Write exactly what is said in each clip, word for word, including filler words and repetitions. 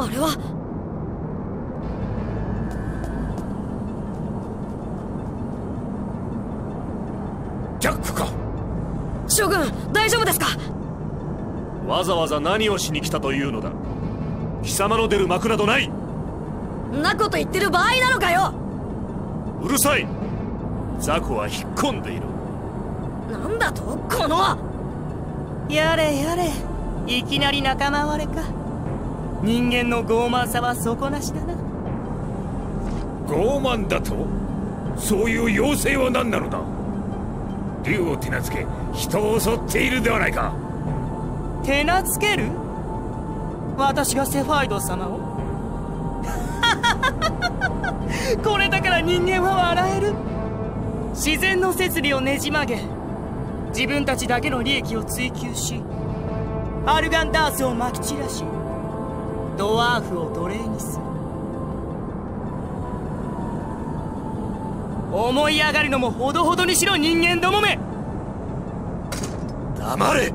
あれは。 ジャックか。 将軍、大丈夫ですか？ わざわざ何をしに来たというのだ。貴様の出る幕などない。 んなこと言ってる場合なのかよ。 うるさい。雑魚は引っ込んでいる。 なんだとこの。 やれやれ、いきなり仲間割れか。人間の傲慢さは底なしだな。 傲慢だと？そういう妖精は何なのだ？竜を手なずけ人を襲っているではないか。 手なずける？私がセファイド様を？これだから人間は笑える。自然の摂理をねじ曲げ、自分たちだけの利益を追求し、アルガンダースをまき散らし、ドワーフを奴隷にする。思い上がるのもほどほどにしろ、人間どもめ。 黙れ。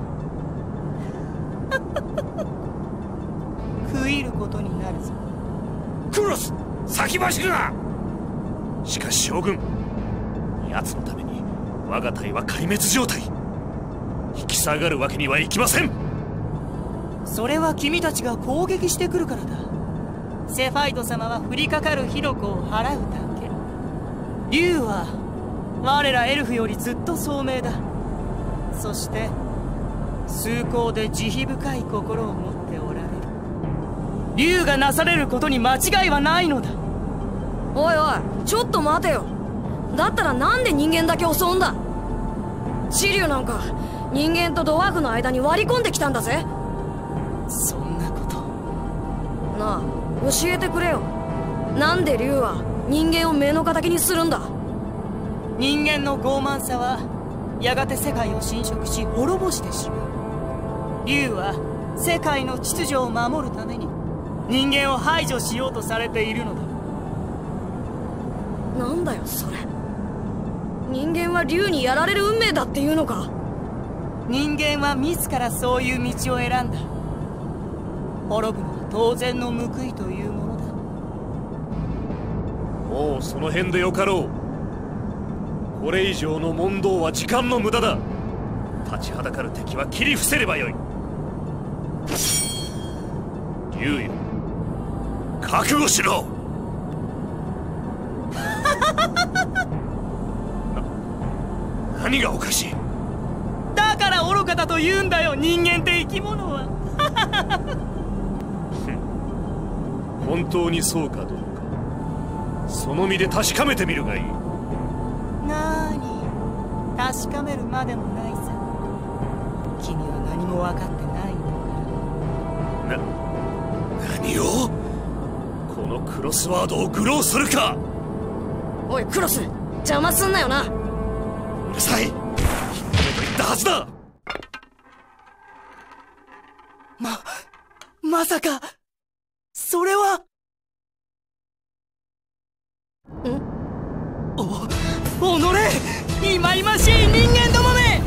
食い入ることになるぞ。 クロス、先走るな。 しかし将軍、奴のために我が隊は壊滅状態。引き下がるわけにはいきません。 それは君たちが攻撃してくるからだ。セファイド様は降りかかる火の粉を払うだけ。竜は我らエルフよりずっと聡明だ。そして崇高で慈悲深い心を持っておられる。竜がなされることに間違いはないのだ。 おいおい、ちょっと待てよ。だったらなんで人間だけ襲うんだ？シリュウなんか人間とドワーフの間に割り込んできたんだぜ。 そんなことなあ、教えてくれよ。なんで竜は人間を目の敵にするんだ？ 人間の傲慢さはやがて世界を侵食し滅ぼしてしまう。竜は世界の秩序を守るために人間を排除しようとされているのだ。 なんだよそれ。人間は竜にやられる運命だっていうのか？ 人間は自らそういう道を選んだ。滅ぶのは当然の報いというものだ。 もうその辺でよかろう。これ以上の問答は時間の無駄だ。立ちはだかる敵は切り伏せればよい。竜よ、覚悟しろ。な何がおかしい？ だから愚かだと言うんだよ、人間って生き物は。 本当にそうかどうか、その身で確かめてみるがいい。 なーに、確かめるまでもないさ。君は何も分かってないんだから。 な、何を？このクロスワードを愚弄するか。 おいクロス、邪魔すんなよな。 うるさい。引っ込めと言ったはずだ。 ま、まさかそれは。 ん？ お、おのれ、いまいましい人間どもめ。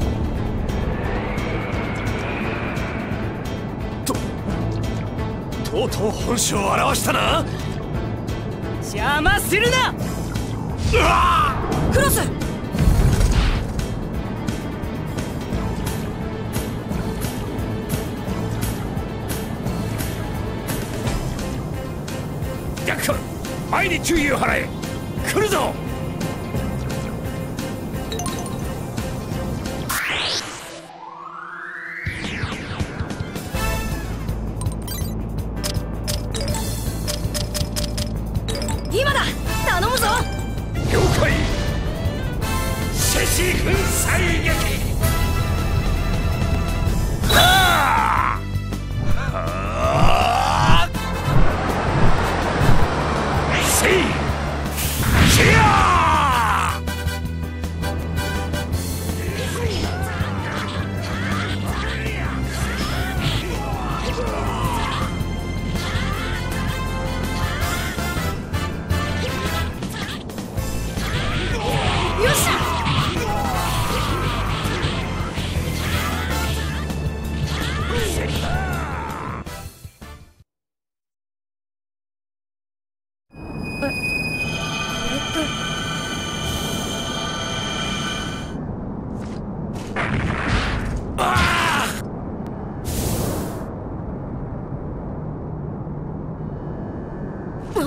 と、とうとう本性を表したな。 邪魔するな。 うわクロス！ 逆か、前に注意を払え。来るぞ。 今だ、頼むぞ。 了解。獅子粉砕撃。はあはあせいシェア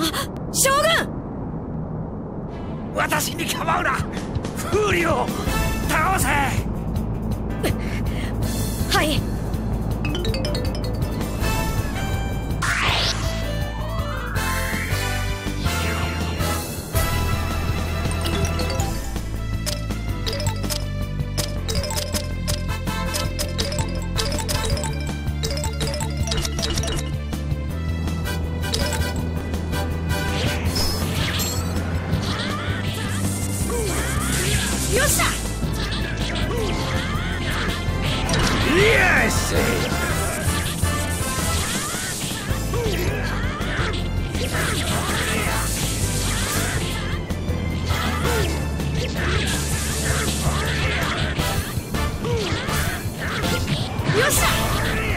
将軍！ 私に構うな。風流を倒せ。 はい。よっしゃ！ よし！ よっしゃ！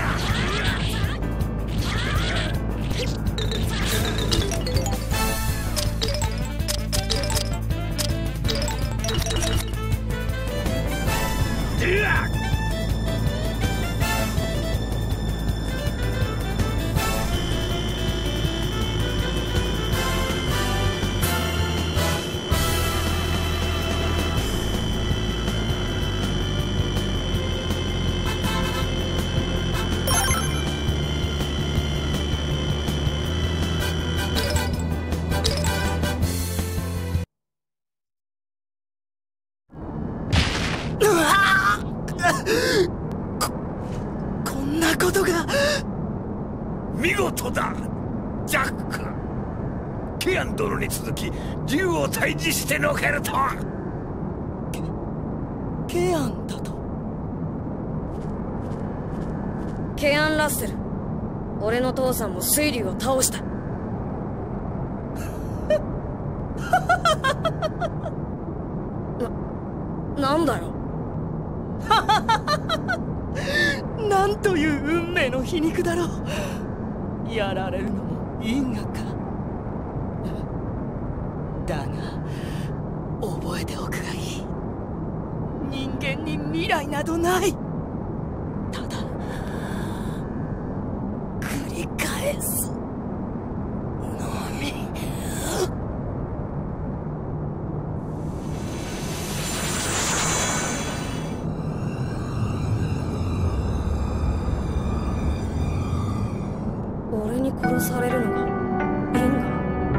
こ、こんなことが。 見事だジャック。ケアン殿に続き竜を退治してのけるとは。 ケ、ケアンだと。 ケアン・ラッセル、俺の父さんも水竜を倒した。な、なんだよ。 なんという運命の皮肉だろう。やられるのも因果か。だが覚えておくがいい。人間に未来などない。ただ繰り返すのみ。 俺に殺されるのが因果？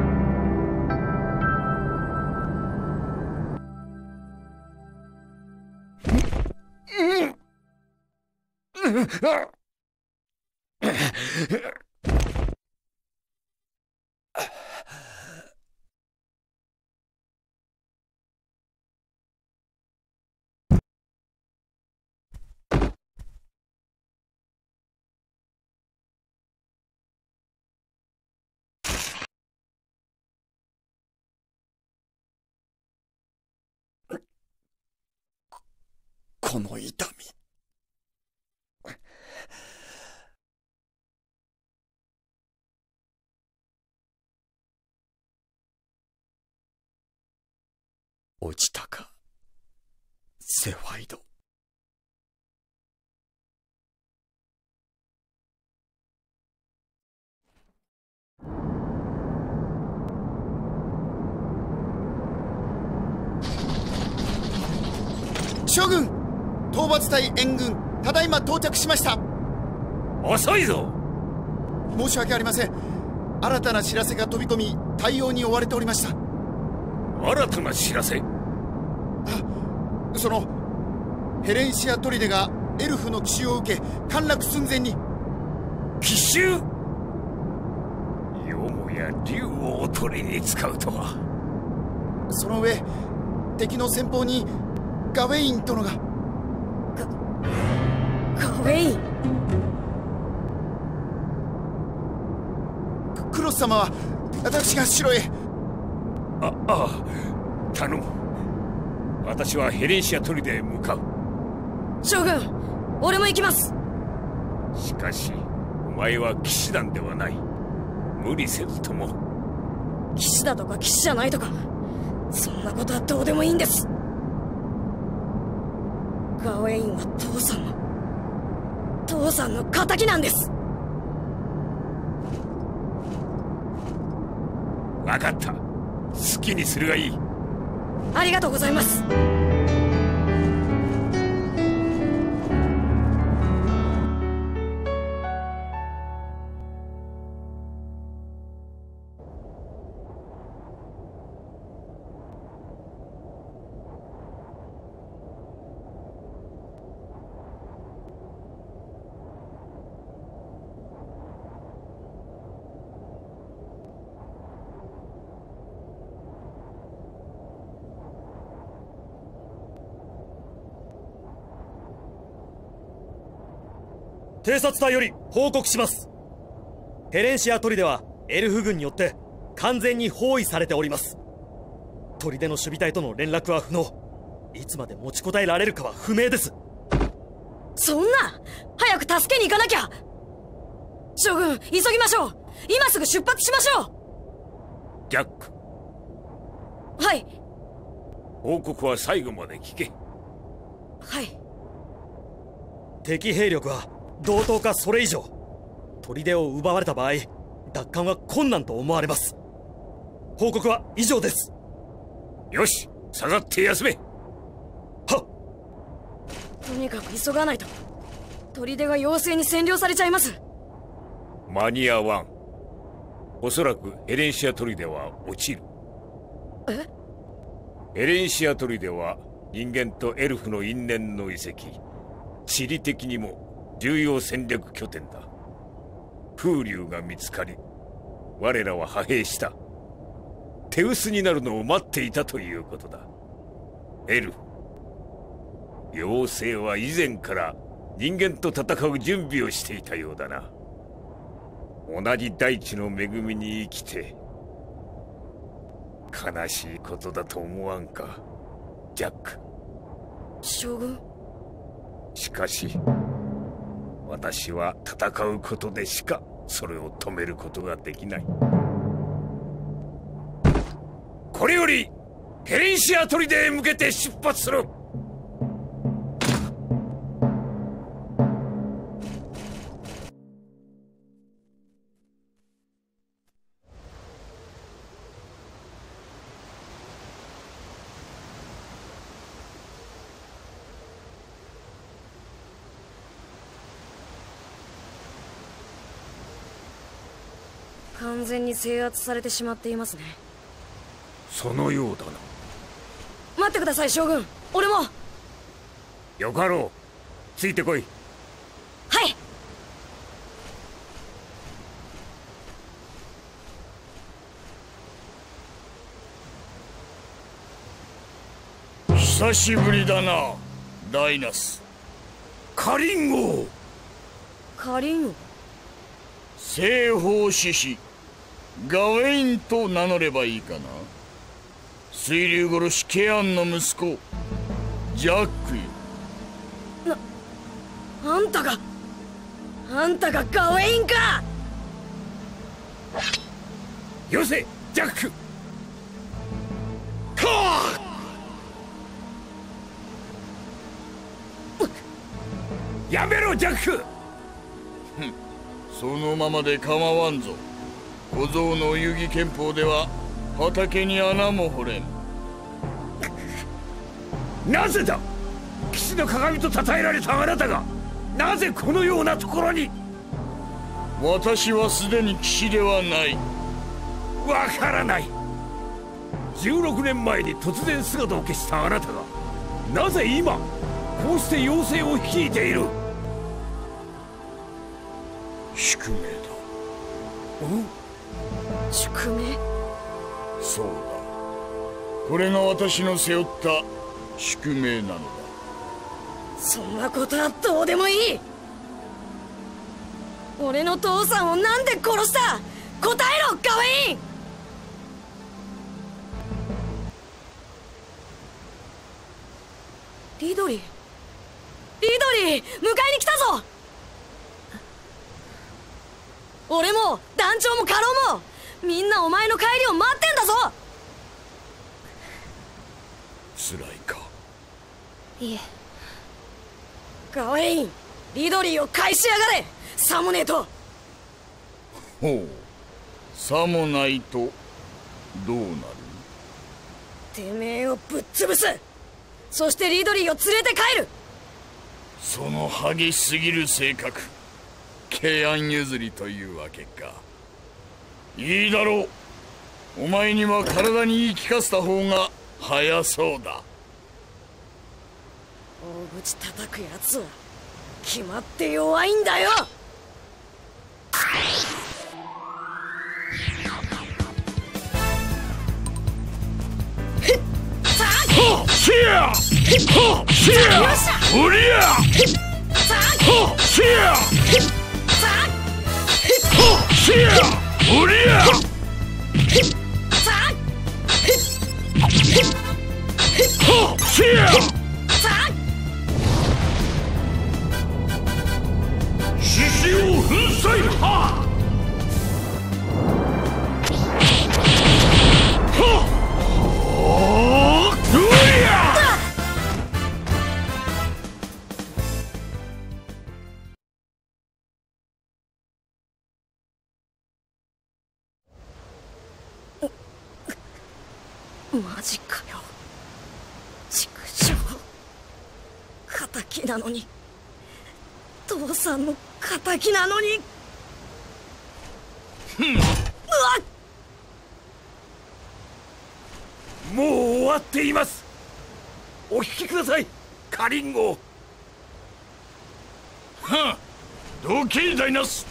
この痛み。落ちたか、セファイド。 将軍、討伐隊援軍ただいま到着しました。 遅いぞ。 申し訳ありません。新たな知らせが飛び込み対応に追われておりました。 新たな知らせ？ あ、そのヘレンシア砦がエルフの奇襲を受け陥落寸前に。 奇襲？よもや竜をおとりに使うとは。 その上敵の先方にガウェイン殿が。 ガガウェイン？ クロス様は私が城へ。 あああ、頼む。私はヘレンシア砦へ向かう。 将軍、俺も行きます。 しかしお前は騎士団ではない。無理せずとも。 騎士だとか騎士じゃないとか、そんなことはどうでもいいんです。ガウェインは父さんの父さんの敵なんです。 分かった。好きにするがいい。 ありがとうございます。 偵察隊より報告します。ヘレンシア砦はエルフ軍によって完全に包囲されております。砦の守備隊との連絡は不能。いつまで持ちこたえられるかは不明です。 そんな、早く助けに行かなきゃ。将軍、急ぎましょう。今すぐ出発しましょう。ジャック。 はい。 報告は最後まで聞け。 はい。 敵兵力は同等かそれ以上。砦を奪われた場合、奪還は困難と思われます。報告は以上です。 よし、下がって休め。 はっ。 とにかく急がないと。砦が妖精に占領されちゃいます。 間に合わん。おそらくヘレンシア砦は落ちる。 え？ ヘレンシア砦は人間とエルフの因縁の遺跡。地理的にも重要戦略拠点だ。風流が見つかり、我らは派兵した。手薄になるのを待っていたということだ。エルフ、妖精は以前から人間と戦う準備をしていたようだな。同じ大地の恵みに生きて、悲しいことだと思わんか、ジャック。 将軍。 しかし私は戦うことでしかそれを止めることができない。これよりヘレンシア砦へ向けて出発する。 完全に制圧されてしまっていますね。 そのようだな。 待ってください将軍、俺も。 よかろう、ついてこい。 はい。 久しぶりだな、ダイナス。 カリン王。 カリン王。 西方志士ガウェインと名乗ればいいかな。水流殺しケアンの息子ジャックよ。 な、あんたがあんたがガウェインか。 よせジャック。 かあ、 やめろジャック。 そのままで構わんぞ。小僧の遊戯憲法では畑に穴も掘れん。 なぜだ。騎士の鏡と称えられたあなたがなぜこのようなところに。 私はすでに騎士ではない。 わからない。じゅうろくねんまえに突然姿を消したあなたがなぜ今こうして妖精を率いている。 宿命だ。 宿命。 そうだ、これが私の背負った宿命なのだ。 そんなことはどうでもいい。俺の父さんをなんで殺した。答えろガウェイン。リドリー、リドリー、迎えに来たぞ。俺も団長も家老もみんなお前の帰りを待ってんだぞ。 辛いか。 いえ。ガウェイン、リドリーを返しやがれ。さもねえと。 ほう、さもないとどうなる？ てめえをぶっ潰す。そしてリドリーを連れて帰る。 その激しすぎる性格、ケアン譲りというわけか。いいだろう。お前には体に言い聞かせた方が早そうだ。 大口叩くやつは決まって弱いんだよ。 シェアシェアおりゃシェアシェアおりゃシェア獅子王粉砕派マジかよ。畜生。敵なのに。父さんの敵なのに。 ふん。うわっ。もう終わっています。お聞きください、カリンゴ。 はっ、どけダイナス。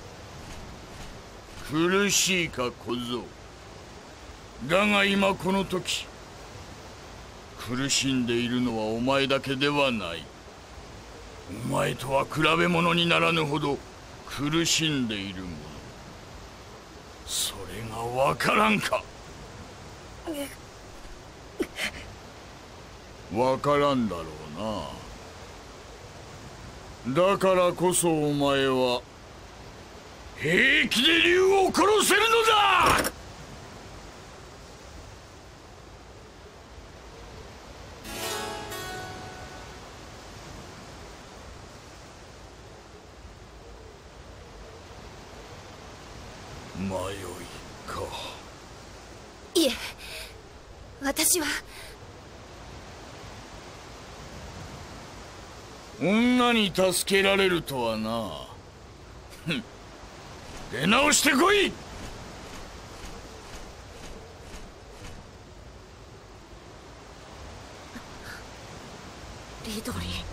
苦しいか小僧。だが今この時、苦しんでいるのはお前だけではない。お前とは比べ物にならぬほど苦しんでいるもの、それがわからんか。わからんだろうな。だからこそお前は平気で竜を殺せるのだ。迷いか。 いえ、私は女に助けられるとはな。ふん、出直してこい。 リドリー、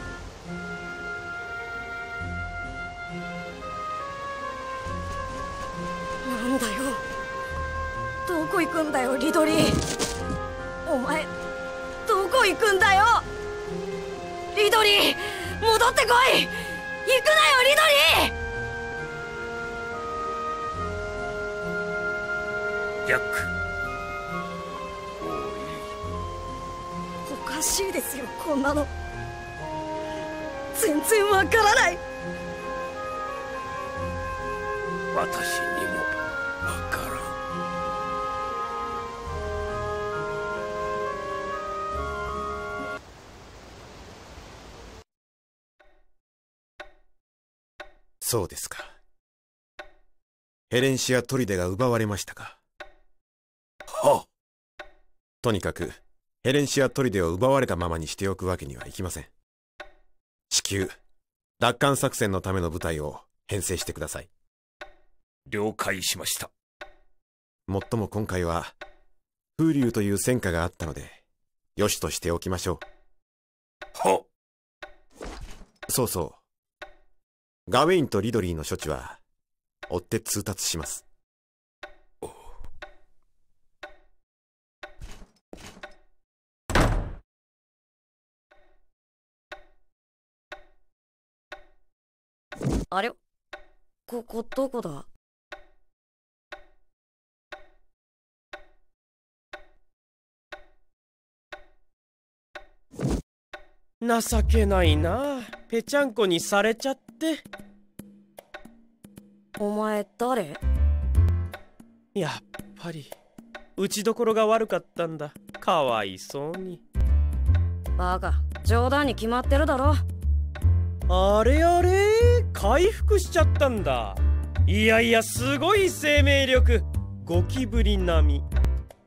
なんだよ、どこ行くんだよリドリー。お前どこ行くんだよリドリー。戻ってこい。行くなよリドリー。ジャック、 おかしいですよ、こんなの全然わからない。 私にもわからん。 そうですか。ヘレンシア砦が奪われましたか。 はっ。 とにかくヘレンシア砦を奪われたままにしておくわけにはいきません。至急奪還作戦のための部隊を編成してください。 了解しました。 もっとも今回は風流という戦果があったのでよしとしておきましょう。 はっ。 そうそう、ガウェインとリドリーの処置は追って通達します。 あれ、ここどこだ。 情けないな、ぺちゃんこにされちゃって。 お前誰？ やっぱり打ちどころが悪かったんだ。かわいそうに。 バカ、冗談に決まってるだろ。 あれあれ、回復しちゃったんだ。いやいや、すごい生命力、ゴキブリ並み。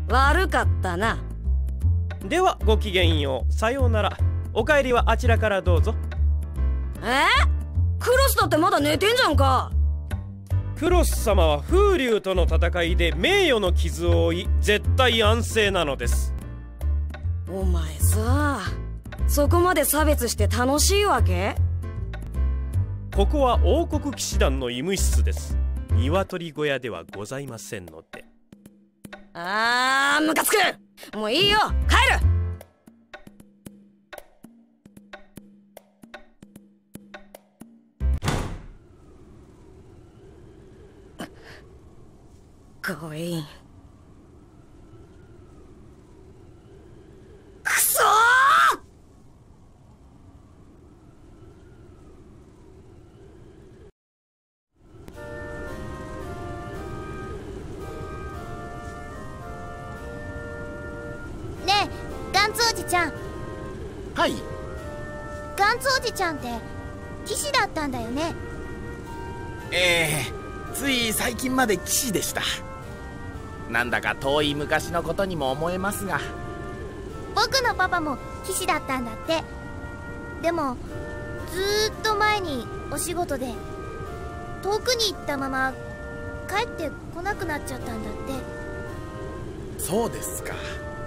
悪かったな。 ではごきげんよう。さようなら。お帰りはあちらからどうぞ。 えクロスだってまだ寝てんじゃんか。 クロス様は風流との戦いで名誉の傷を負い絶対安静なのです。 お前さ、そこまで差別して楽しいわけ？ ここは王国騎士団の医務室です。鶏小屋ではございませんので。 あームカつく。もういいよ、帰る。ガウェイン、くそー。ねえガンツおじちゃん。 はい。 ガンツおじちゃんって騎士だったんだよね。 ええつい最近まで騎士でした。なんだか遠い昔のことにも思えますが。 僕のパパも騎士だったんだって。でもずーっと前にお仕事で遠くに行ったまま帰ってこなくなっちゃったんだって。 そうですか。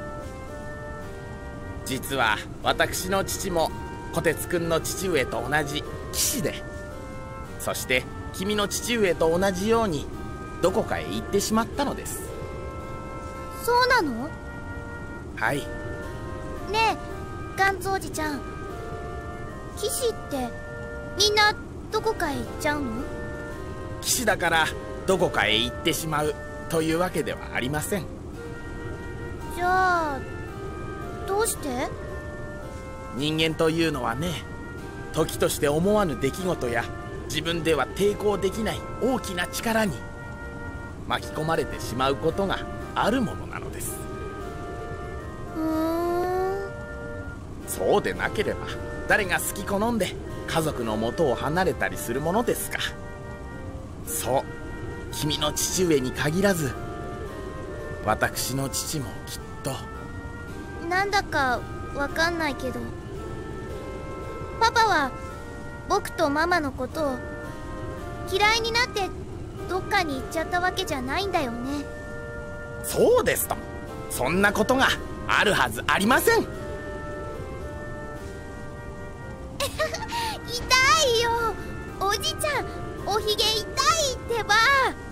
実は私の父も虎鉄くんの父上と同じ騎士で、そして君の父上と同じようにどこかへ行ってしまったのです。 そうなの？ はい。 ねえガンツおじちゃん、騎士ってみんなどこかへ行っちゃうの？ 騎士だからどこかへ行ってしまうというわけではありません。 じゃあどうして？ 人間というのはね、時として思わぬ出来事や自分では抵抗できない大きな力に巻き込まれてしまうことがあるものなのです。 ふーん。 そうでなければ誰が好き好んで家族の元を離れたりするものですか。そう、君の父上に限らず私の父もきっと。 なんだかわかんないけど、パパは僕とママのことを嫌いになってどっかに行っちゃったわけじゃないんだよね。 そうですとも、そんなことがあるはずありません。 痛いよおじちゃん、おひげ痛いってば。